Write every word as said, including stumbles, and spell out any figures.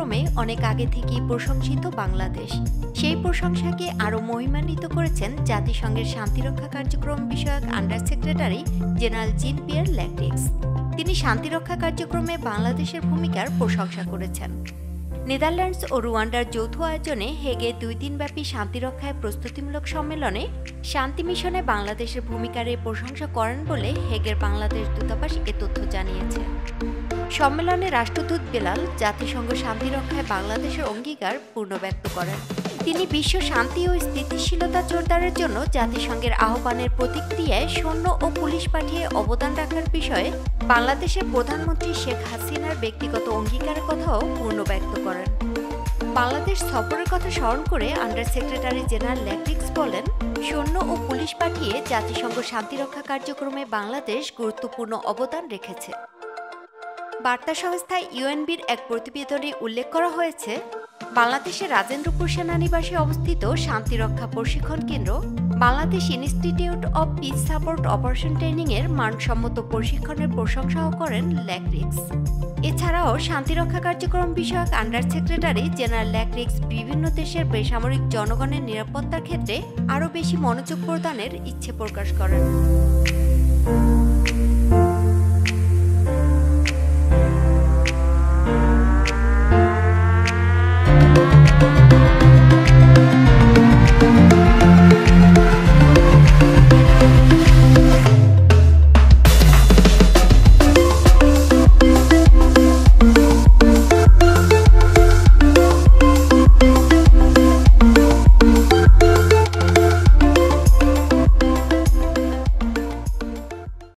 কার্যক্রমে অনেক আগে থেকেই প্রশংসিত বাংলাদেশ। সেই প্রশংসাকে আরও মহিমান্বিত করেছেন জাতিসংঘের শান্তিরক্ষা কার্যক্রম বিষয়ক under secretary general Jean Pierre Lacroix. তিনি শান্তিরক্ষা কার্যক্রমে বাংলাদেশের ভূমিকার প্রশংসা করেছেন। নেদারল্যান্ডস ও রুয়ান্ডার যৌথ আয়োজনে হেগে দুই দিনব্যাপী শান্তিরক্ষায় প্রস্তুতিমূলক সম্মেলনে শান্তি মিশনে বাংলাদেশের ভূমিকার এই প্রশংসা করেন বলে হেগের বাংলাদেশ দূতাবাস এ তথ্য জানিয়েছে। সম্মেলনে রাষ্ট্রদূত বেলাল জাতিসংঘ শান্তিরক্ষায় বাংলাদেশের অঙ্গীকার পূর্ণ ব্যক্ত করেন। তিনি বিশ্ব শান্তি ও স্থিতিশীলতা জোরদারের জন্য জাতিসংঘের আহ্বানের প্রতিক্রিয়ায় সৈন্য ও পুলিশ পাঠিয়ে অবদান রাখার বিষয়ে বাংলাদেশের প্রধানমন্ত্রী শেখ হাসিনার ব্যক্তিগত অঙ্গীকারের কথাও পূর্ণ ব্যক্ত করেন। বাংলাদেশ সফরের কথা স্মরণ করে আন্ডার সেক্রেটারি জেনারেল ল্যাক্রিক্স বলেন, সৈন্য ও পুলিশ পাঠিয়ে জাতিসংঘ শান্তিরক্ষা কার্যক্রমে বাংলাদেশ গুরুত্বপূর্ণ অবদান রেখেছে। বার্তা সংস্থা ইউএনবির এক প্রতিবেদনে উল্লেখ করা হয়েছে, বাংলাদেশের রাজেন্দ্রপুর সেনানিবাসে অবস্থিত শান্তিরক্ষা প্রশিক্ষণ কেন্দ্র Bangladesh institute of peace support operation training এর মানসম্মত প্রশিক্ষণের প্রশংসাও করেন ল্যাক্রিক্স। এছাড়াও শান্তিরক্ষা কার্যক্রম বিষয়ক আন্ডার সেক্রেটারি জেনারেল ল্যাক্রিক্স বিভিন্ন দেশের বেসামরিক জনগণের নিরাপত্তার ক্ষেত্রে আরও বেশি মনোযোগ প্রদানের ইচ্ছে প্রকাশ করেন।